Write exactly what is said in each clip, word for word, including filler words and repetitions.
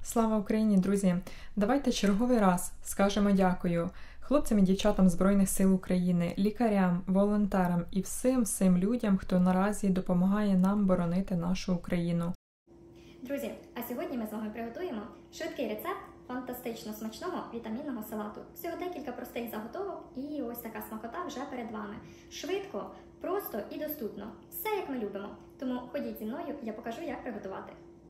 Слава Україні, друзі! Давайте черговий раз скажемо дякую хлопцям і дівчатам Збройних сил України, лікарям, волонтерам і всім-всім людям, хто наразі допомагає нам боронити нашу Україну. Друзі, а сьогодні ми з вами приготуємо швидкий рецепт фантастично смачного вітамінного салату. Всього декілька простих заготовок і ось така смакота вже перед вами. Швидко, просто і доступно. Все як ми любимо. Тому ходіть зі мною, я покажу, як приготувати.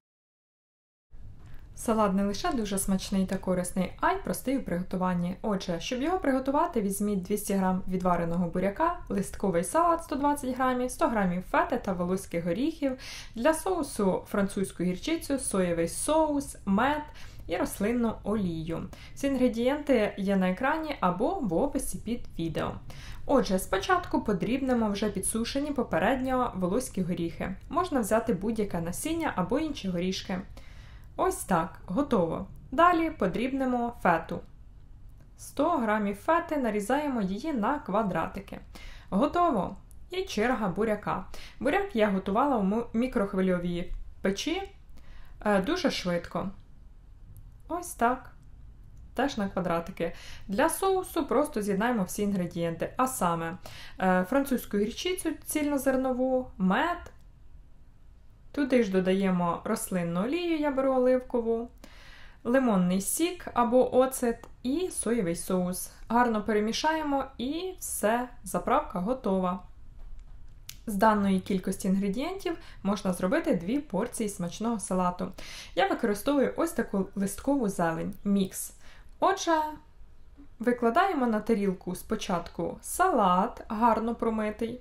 Салат не лише дуже смачний та корисний, а й простий у приготуванні. Отже, щоб його приготувати, візьміть двісті грам відвареного буряка, листковий салат сто двадцять грамів, сто грамів фети та волоських горіхів, для соусу французьку гірчицю, соєвий соус, мед і рослинну олію. Всі інгредієнти є на екрані або в описі під відео. Отже, спочатку подрібнемо вже підсушені попередньо волоські горіхи. Можна взяти будь-яке насіння або інші горішки. Ось так, готово. Далі подрібнемо фету. сто грамів фети, нарізаємо її на квадратики. Готово! І черга буряка. Буряк я готувала у мікрохвильовій печі дуже швидко. Ось так. Теж на квадратики. Для соусу просто з'єднаємо всі інгредієнти. А саме французьку гірчицю цільнозернову, мед. Туди ж додаємо рослинну олію, я беру оливкову, лимонний сік або оцет і соєвий соус. Гарно перемішаємо і все, заправка готова. З даної кількості інгредієнтів можна зробити дві порції смачного салату. Я використовую ось таку листкову зелень, мікс. Отже, викладаємо на тарілку спочатку салат, гарно промитий.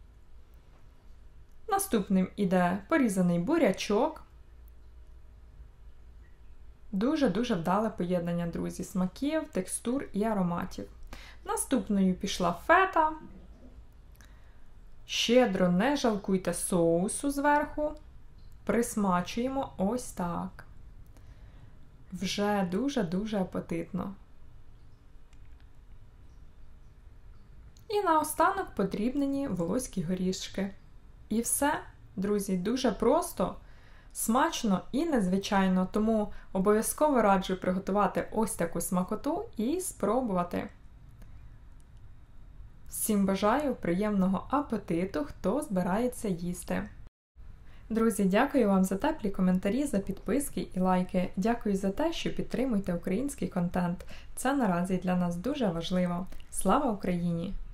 Наступним іде порізаний бурячок. Дуже-дуже вдале поєднання, друзі, смаків, текстур і ароматів. Наступною пішла фета. Щедро не жалкуйте соусу зверху. Присмачуємо ось так. Вже дуже-дуже апетитно. І наостанок подрібнені волоські горішки. І все, друзі, дуже просто, смачно і незвичайно, тому обов'язково раджу приготувати ось таку смакоту і спробувати. Всім бажаю приємного апетиту, хто збирається їсти. Друзі, дякую вам за теплі коментарі, за підписки і лайки. Дякую за те, що підтримуєте український контент. Це наразі для нас дуже важливо. Слава Україні!